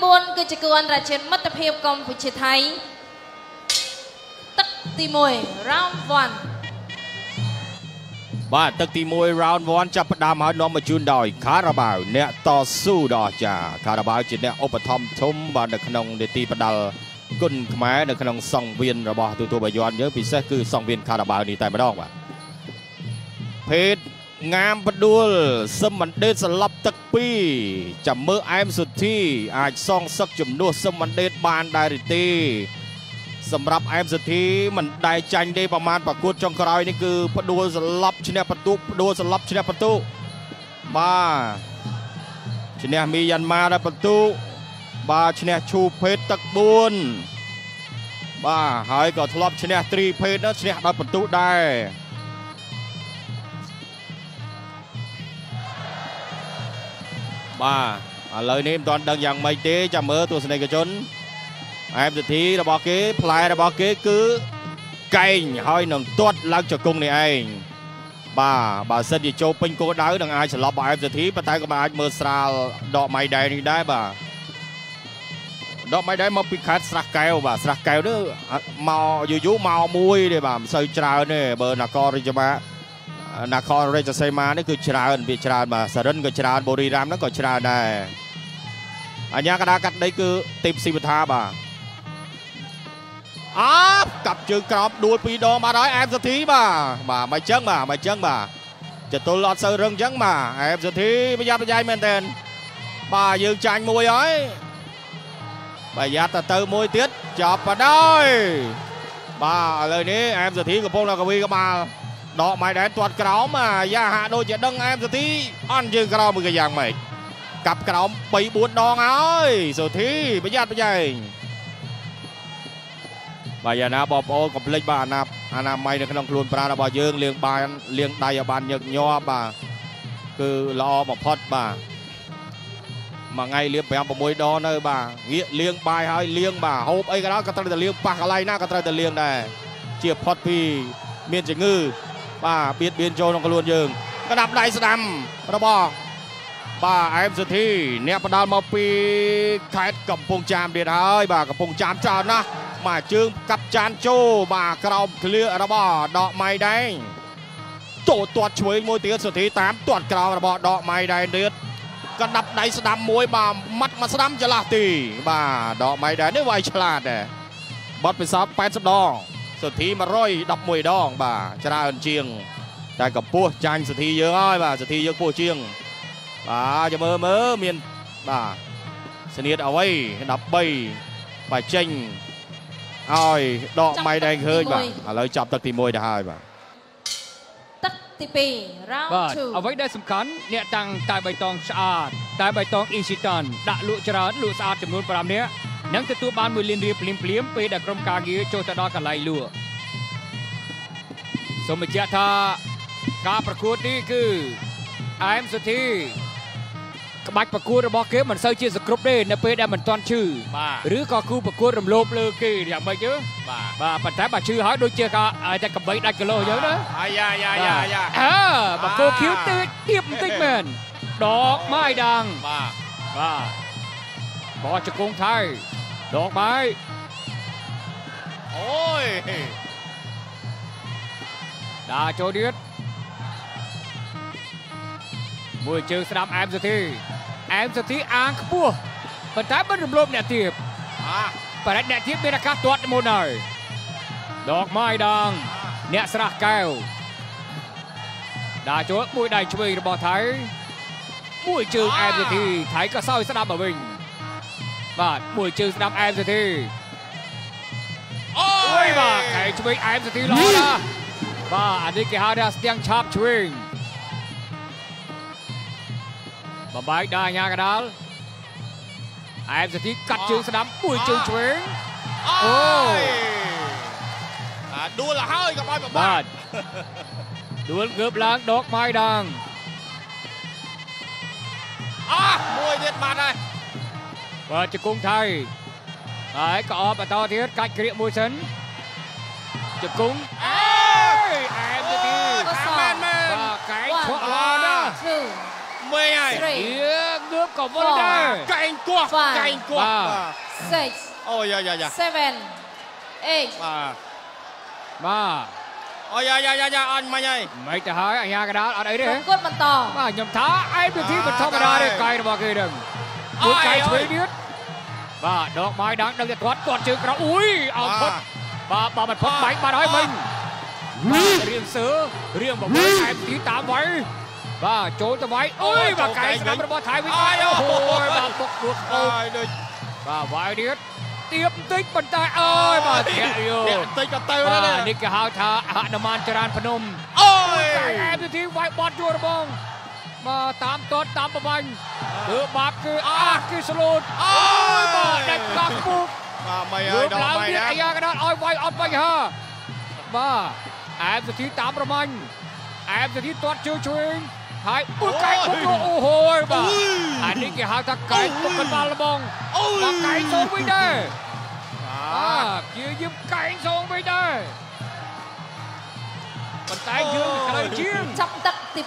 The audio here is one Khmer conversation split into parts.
4គឺជាគូអន្តរជាតិមិត្តភាពកម្ពុជាថៃទឹកទី1 round 1 បាទទឹកទី1 round 1ចាប់ផ្ដើមហើយនាំមកជូនដោយខារ៉ាបាវអ្នកតស៊ូដ៏អស្ចារ្យខារ៉ាបាវជាអ្នកឧបត្ថម្ភធំបាទនៅក្នុងនីតិផ្ដាល់គុណខ្មែរនៅក្នុងសង្វៀនរបស់ទូទួលបាយ័នយើងពិសេសគឺសង្វៀនខារ៉ាបាវនេះតែម្ដងបាទភេទងាមបដួលសឹមបណ្ឌិតស្លាប់ទឹក2ចាំមើលអែមសុធីអាចសងសឹកជំនួសសឹមបណ្ឌិតបានដែរឬទេសម្រាប់អែមសុធីមិនដែលចាញ់ទេប្រមាណប្រកួតចុងក្រោយនេះគឺផ្ដួលស្លាប់ឈ្នះបន្ទុកផ្ដួលស្លាប់ឈ្នះបន្ទុកបាទឈ្នះមីយ៉ាន់ម៉ាដែរបន្ទុកបាទឈ្នះឈូភេទទឹក4បាទហើយក៏ធ្លាប់ឈ្នះត្រីភេទនោះឈ្នះដោយបន្ទុកដែរបាទឥឡូវនេះមិនទាន់ដឹងយ៉ាងម៉េចទេចាំមើលទស្សនិកជនអែមសិទ្ធិរបស់គេផ្លែរបស់គេគឺកែងហើយនឹងទាត់ឡើងជង្គង់នេះឯងបាទបើសិនជាចូលពេញគោលដៅនឹងអាចស្លាប់អែមសិទ្ធិប៉ុន្តែក៏អាចមើលស្រាលដកម៉ៃដែរនេះដែរបាទដកម៉ៃដែរមកពីខេត្តស្រះកែវបាទស្រះកែវនេះមកយូរមកមួយទេបាទមិនសូវច្រើនទេបើនគររាជសីមានេះគឺច្រើនវាច្រើនបាទសរិនក៏ច្រើនបុរីរាមហ្នឹងក៏ច្រើនដែរអញ្ញាកដាកាត់ដីគឺទេពស៊ីវថាបាទកាប់ជើងក្រោមដួល2ដងបាទហើយអែមសុធីបាទមិនចឹងបាទចតុលអត់សូវរឹងចឹងបាទអែមសុធីប្រយ័ត្នប្រយែងមែនតើបាទយើងចាញ់មួយហើយប្រយ័ត្នទៅមួយទៀតចប់បដ ơi បាទឥឡូវនេះអែមសុធីកំពុងតែកវីក្បាលដកម៉ៃដែរទាត់ក្រោមយ៉ាហាក់ដូចជាដឹងអែមសុធីអន់ជើងក្រោមមួយក៏យ៉ាងម៉េចកាប់ក្រោម 3-4 ដងហើយសុធីប្រយ័ត្នប្រយែងបាទយ៉ាងណាបងប្អូនកុំភ្លេចបាទអនាម័យនៅក្នុងខ្លួនប្រាណរបស់យើងលាងដៃឲ្យបានញឹកញាប់បាទគឺល្អបំផុតបាទមួយថ្ងៃលាង 5-6 ដងនៅបាទងាកលាងបាយហើយលាងបាទហូបអីក៏ដោយក៏ត្រូវតែលាងប៉ះកន្លែងណាក៏ត្រូវតែលាងដែរជាផុតពីមានជំងឺបាទបៀតបៀនចូលក្នុងខ្លួនយើងក្តាប់ដៃស្ដាំរបស់បាទអែមសុធីអ្នកផ្ដាល់មកពីខេត្តកំពង់ចាមទៀតហើយបាទកំពង់ចាមច្រើនណាស់បាទជើងកាប់ចានចូលបាទក្រោមឃ្លៀរបស់ដកម៉ៃដែរទាត់ឆ្វេងមួយទៀតសុធីតាមទាត់ក្រោមរបស់ដកម៉ៃដែរទៀតកណ្ដាប់ដៃស្ដាំមួយបាទម៉ាត់មកស្ដាំចន្លោះទីបាទដកម៉ៃដែរនេះវាយឆ្លាតដែរបត់ពិសោធន៍80 ដងសុធី111 ដងបាទច្រើនជាងតែកម្ពស់ចាញ់សុធីយើងហើយបាទសុធីយើងពោះជាងបាទចាំមើលមានបាទស្នៀតអ្វី13បាទចេញឲ្យដកម៉ៃដែរឃើញបាទឥឡូវចាប់ទឹកទី1ទៅហើយបាទទឹកទី2 round 2 អ្វីដែលសំខាន់អ្នកតាំងតែបៃតងស្អាតតែបៃតងអ៊ីស៊ីតានដាក់លក់ច្រើនលក់ស្អាតចំនួន5នាក់នឹងទទួលបាន1 លានរៀលភ្លាមពេលដែលក្រុមការងារចូលទៅដល់កន្លែងលក់សូមបញ្ជាក់ថាការប្រកួតនេះគឺអែមសុធីក្បាច់ប្រកួតរបស់គេមិនសូវជាសគ្រប់ទេនៅពេលដែលមិនទាន់ឈឺឬក៏គូប្រកួតរំលោភលើគេយ៉ាងម៉េចទេបាទប៉ុន្តែបើឈឺហើយដូចជាតែកំបីដាច់គីឡូអញ្ចឹងណាយ៉ាបកគោខៀវទៀតបន្តិចមែនដកម៉ៃដាងបាទបោះជង្គង់ថៃដកម៉ៃអូយដាក់ចូលទៀតមួយជើងស្ដាំអែមសុធីអាងខ្ពស់ប៉ុន្តែមិនរំលោភអ្នកទៀបបរិទ្ធអ្នកទៀបមានឱកាសទាត់មុនហើយដកម៉ៃដាងអ្នកស្រះកែវដាក់ចូលមួយដៃឆ្វេងរបស់ថៃមួយជើងអែមសុធីថៃក៏សោយស្ដាប់មកវិញបាទមួយជើងស្ដាំអែមសុធីអូយបាទកែឆ្វេងអែមសុធីល្អណាស់បាទអានេះគេហៅថាស្ទាំងឆាប់ឆ្វេងបំបែកដល់អាញាកដាលអែមសុធីកាត់ជើងស្ដាំមួយជើងឆ្វេងអូដួលហើយក៏បាយបាទដួលងើបឡើងដកម៉ៃដាងមួយទៀតបាត់ហើយបាទជង្គង់ថៃហើយក៏អបបន្តទៀតកាច់ក្រៀកមួយសិនជង្គង់អែមសុធីមែនបាទកែឆ្វក់ល្អណាស់មួយហើយងើបក៏វល់ដែរកែងគោះកែងគោះ six អូយ៉ាយ៉ាយ៉ា seven eight បាទអូយ៉ាយ៉ាយ៉ាអញមិញហើយមិនទៅហើយអាញាកដាលអត់អីទេប្រកួតបន្តបាទខ្ញុំថាឯពិធីមិនធម្មតាទេកាយរបស់គេនឹងមួយកាយឆ្វេងទៀតបាទដកបាយដឹងតែគាត់ជើងក្រោយអ៊ុយអោផុតបាទមិនផុតបាញ់បាត់ហើយមិញរៀងសើរៀងបបួលឯពិធីតាមໄວបាទចូលទៅໄວអុយបាទកាយស្ដាប់របស់ថៃវិញអូបាទពុកដួលអូយដូចបាទវាយទៀតទៀបបន្តិចប៉ុន្តែអើយបាទធាក់យោបន្តិចក៏ទៅបាដែរទនេះគេហៅថាហនុមានចរានភ្នំអូយឯពិធីវាយបត់ជួររបងបាទតាមទាត់តាមបបាញ់គឺបាបគឺគឺស្លូតអូយបាទដាច់កាក់ពុកបាទមិនហើយដល់មិនណាអាយ៉ាកដាល់ឲ្យវាយអត់បញ្ហាបាទឯពិធីតាមប្រមាញ់ឯពិធីទាត់ជើងឆ្វេងហើយអូកែពុកអូហូយបាទអានេះគេហៅថាកែពុកកណ្ដាលរបងបាទកែសងវិញដែរបាទជាយឹមកែសងវិញដែរប៉ុន្តែយើងក្លើជាងចាប់ទឹកទី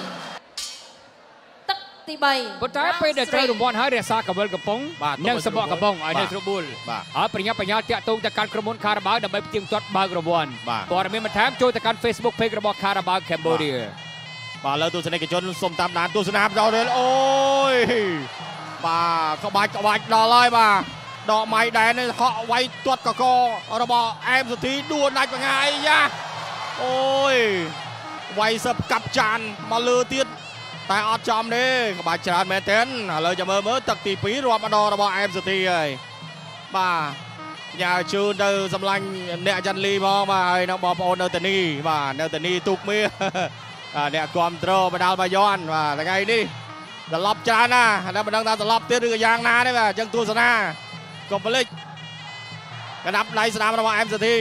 2ទឹកទី3 ប៉ុន្តែពេលដែលត្រូវរង្វាន់ហើយរក្សាកវិលកំប៉ុងនិងសបកកំប៉ុងឲ្យនៅស្រួលបួលហើយប្រញាប់ប្រញាល់តាក់ទងទៅកាន់ក្រុមហ៊ុនខារ៉ាបាវដើម្បីផ្ទៀងផ្ទាត់បើករង្វាន់ព័ត៌មានបន្ថែមចូលទៅកាន់ Facebook Page របស់ខារ៉ាបាវ Cambodia បាទលើទស្សនិកជនសូមតាមដានទស្សនាដល់ទេអូយបាទក្បាច់ដល់ហើយបាទដកម៉ៃដែរនេះហក់វាយទាត់កករបស់អែមសុធីដួលដាច់បងាយយ៉ាអូយវាយសឹបកាប់ចានមកលើទៀតតែអត់ចំទេក្បាច់ច្រើនមែនទែនឥឡូវចាំមើលទឹកទី2រាប់ម្ដងរបស់អែមសុធីហើយបាទញ៉ាជូនទៅសម្លាញ់អ្នកចាន់លីផងបាទហើយនៅបងប្អូននៅតានីបាទនៅតានីទូកមាសអ្នកគ្រប់ត្របដាល់បាយ័នបាទថ្ងៃនេះត្រឡប់ច្រើនណាតែមិនដឹងថាត្រឡប់ទៀតឬក៏យ៉ាងណាទេបាទអញ្ចឹងទស្សនាកុំភ្លេចកណាប់ដៃស្ដាំរបស់អែមសុធី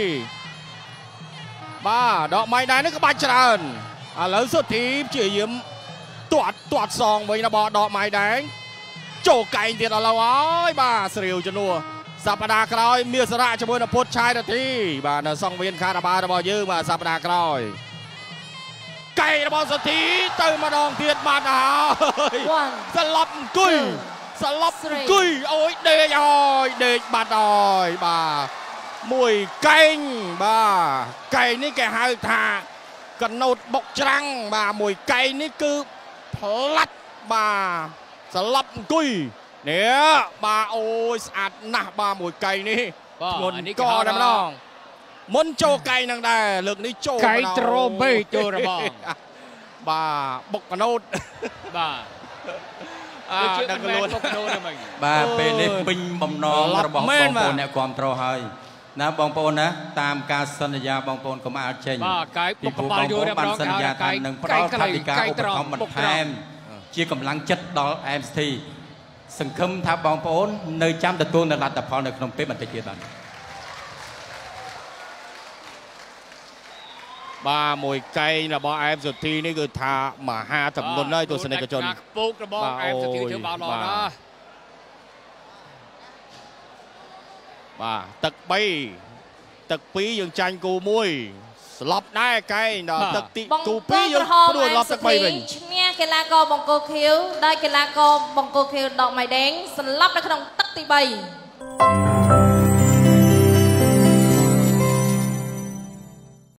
បាទដកម៉ៃដែរនេះក្បាច់ច្រើនឥឡូវសុធីព្យាយាមទាត់សងវិញរបស់ដកម៉ៃដែរចូលកែងទៀតឥឡូវហើយបាទស្រាវជំនួសសប្តាហ៍ក្រោយមានសារៈជាមួយនឹងពុតឆាយនាទីបាទនៅសង្វៀនខារ៉ាបាវរបស់យើងបាទសប្តាហ៍ក្រោយកែងរបស់សុធីទៅម្ដងទៀតបាទហើយស្លាប់អង្គុយអូយដេកហើយដេកបាត់ហើយបាទមួយកែងបាទកែងនេះគេហៅថាកណូតបុកច្រាំងបាទមួយកែងនេះគឺផ្លាត់បាទស្លាប់អង្គុយនេះបាទអូយស្អាតណាស់បាទមួយកែងនេះធ្ងន់កតែម្ដងមុនចូលកែងនឹងដែរលើកនេះចូលកែងត្រូមេចូលរបស់បាទបុកកណូតបាទដឹកខ្លួនបុកកណូតហ្នឹងបាទពេលនេះពេញបំណងរបស់បងប្អូនអ្នកគ្រប់គ្រងហើយណាបងប្អូនណាតាមការសន្យាបងប្អូនកុំអាលចេញបាទកាយពុកកប៉ាល់យូរបានសន្យាថានឹងផ្ដល់ថវិកាឧបត្ថម្ភបន្ថែមជាកម្លាំងចិត្តដល់អែមស្ធីសង្ឃឹមថាបងប្អូននៅចាំទទួលនៅលទ្ធផលនៅក្នុងពេលបន្តិចទៀតបាទបាទមួយកែងរបស់អែមសុធីនេះគឺថាមហាចំនួនហើយទស្សនិកជនពុករបស់អែមសុធីធ្វើបានល្អណាស់បាទទឹក2យើងចាញ់គូ1ស្លាប់ដែរកែងដល់ទឹកទីគូ2យើងព្រួយឡប់ទឹក3វិញឈ្នះកីឡាករបង្គោលខៀវដោយកីឡាករបង្គោលខៀវដកម៉ៃដេងស្លាប់នៅក្នុងទឹកទី3